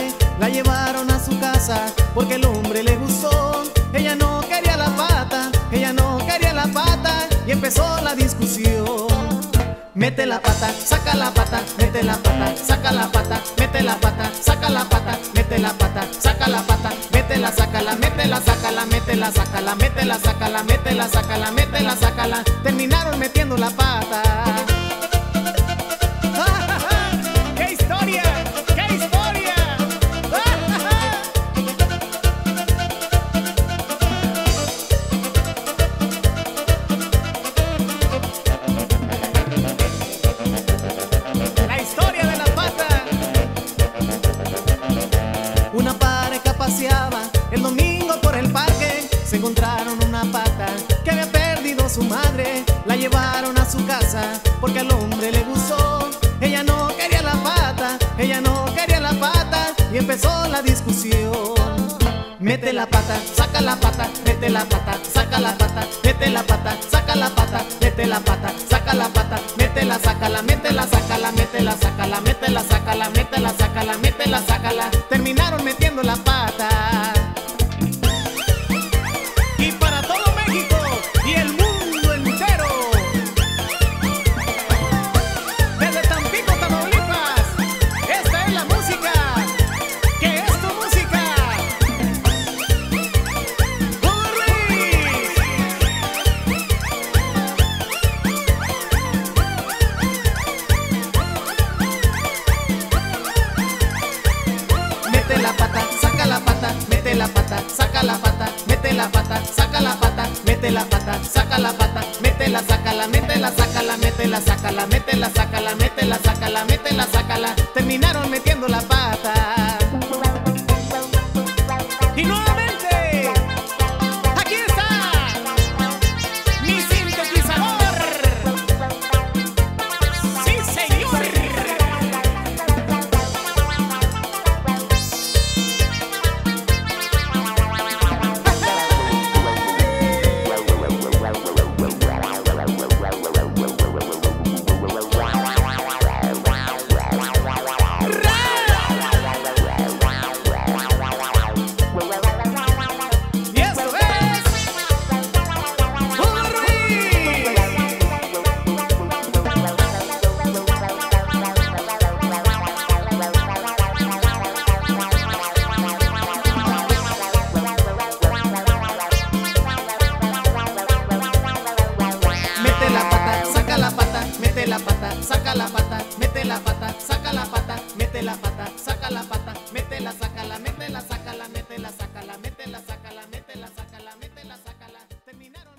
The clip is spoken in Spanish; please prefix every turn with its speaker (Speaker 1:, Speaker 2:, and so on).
Speaker 1: madre la llevaron a su casa porque el hombre le gustó. Ella no quería la pata, ella no quería la pata y empezó la discusión. Mete la pata, saca la pata, mete la pata, saca la pata, mete la pata, saca la pata, mete la pata, saca la pata, métela, sácala, métela, sácala, métela, sácala, métela, sácala, métela, sácala, métela, sácala. Terminaron metiendo la pata. ¡Qué historia! ¡Qué historia! La historia de la pata. Una pareja paseaba el domingo por el parque. Se encontraron una pata que había perdido su madre. La llevaron a su casa porque al hombre le gustó. Ella no quería la pata, ella no quería la pata y empezó la discusión. Mete la pata, saca la pata, mete la pata, saca la pata, mete la pata, saca la pata, mete la pata, saca la pata, métela, sácala, métela, sácala, métela, sácala, métela, sácala, métela, sácala, métela, sácala. Terminaron metiendo la pata. Y para todo México y el mundo entero, desde Tampico, Tamaulipas, esta es la música, que es tu música. Mete la pata, saca la pata, mete la pata, saca la pata, mete la pata, saca la pata, mete la pata, saca la pata, métela, sácala, métela, sácala, métela, sácala, métela, sácala, métela, sácala, métela, sácala. Terminaron metiendo la pata. Y nuevamente, aquí está mi sintetizador. Sí, señor. Mete la pata, saca la pata, mete la pata, saca la pata, mete la pata, saca la pata, mete la, sácala, mete la, sácala, mete la, sácala, mete la, sácala, mete la, sácala, mete la, sácala. Terminaron.